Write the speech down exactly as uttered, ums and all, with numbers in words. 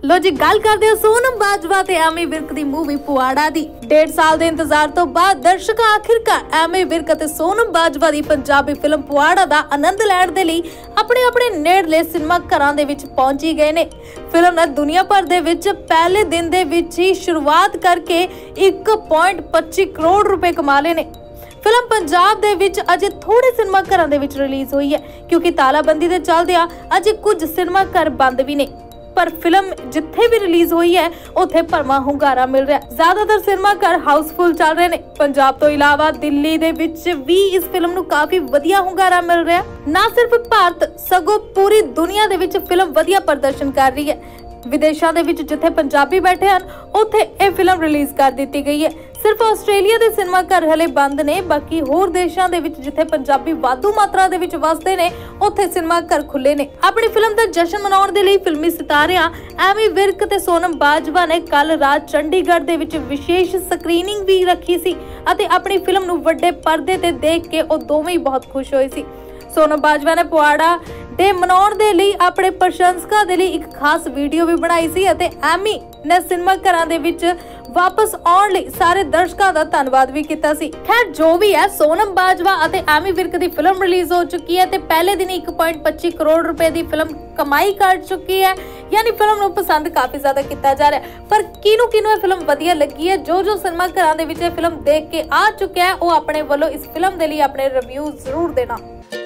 लो जी गल करते हो सोनम बाजवा ते एमी विर्क दी मूवी पुआड़ा दी। डेढ़ साल दे इंतजार तो बाद दर्शक आखिरकार एमी विर्क ते सोनम बाजवा दी पंजाबी फिल्म पुआड़ा दा आनंद लैण दे लई अपने अपने नेड़ले सिनेमा घरां दे विच पहुंची गए ने। फिल्म ने दुनिया भर दे विच पहले दिन दे विच ही शुरुआत करके एक पॉइंट पच्ची करोड़ रुपए कमा ले ने। फिल्म पंजाब दे विच अजे थोड़े सिनेमा घरां दे विच रिलीज हुई है क्योंकि तालाबंदी दे चलदियां अजे कुछ सिनेमा घर बंद भी ने, पर फिल्म जिथे भी रिलीज हुई है उथे भरवा हुंगारा मिल रहा है। ज्यादातर सिनेमा घर हाउसफुल चल रहे ने। पंजाब तो इलावा दिल्ली दे विच भी इस फिल्म नूं काफी वधिया हुंगारा मिल रहा है। ना सिर्फ भारत सगों पूरी दुनिया दे विच फिल्म वधिया प्रदर्शन कर रही है। विदेशों दे विच जिथे पंजाबी बैठे हैं उथे यह फिल्म रिलीज कर दी गई है। सिर्फ आस्ट्रेलिया दे सिनेमा घर हले बंद ने, बाकी होर देशों दे विच जिथे पंजाबी वाधू मात्रा दे विच वसदे ने उथे सिनेमा घर खुले ने। अपनी फिल्म दा जश्न मनाउण दे लई फिल्मी सितारियां एमी विर्क ते सोनम बाजवा ने कल रात चंडीगढ़ दे विच विशेष स्क्रीनिंग भी रखी सी अते अपनी फिल्म नूं वड्डे पर्दे ते देख के ओ दोवें ही बहुत खुश होए सी। सोनम बाजवा ने पुआड़ा डे मनाउण दे लई अपने प्रशंसकां दे लई एक खास वीडियो भी बनाई सी अते एमी ने सिनेमा घरां दे विच वापस आउण लई सारे दर्शकों का धन्नवाद भी किया सी। खैर जो भी है, सोनम बाजवा अते एमी विर्क दी फिल्म रिलीज हो चुकी है ते पहले दिन एक पॉइंट पच्ची करोड़ रुपए दी फिल्म कमाई कर चुकी है, यानी फिल्म नूं पसंद काफी ज्यादा किया जा रहा है। पर किनू किनू फिल्म वधिया लगी है, जो जो सिनेमा घरां दे विच फिल्म देख के आ चुका है वो अपने वालों इस फिल्म दे लई अपने रिव्यू जरूर देना।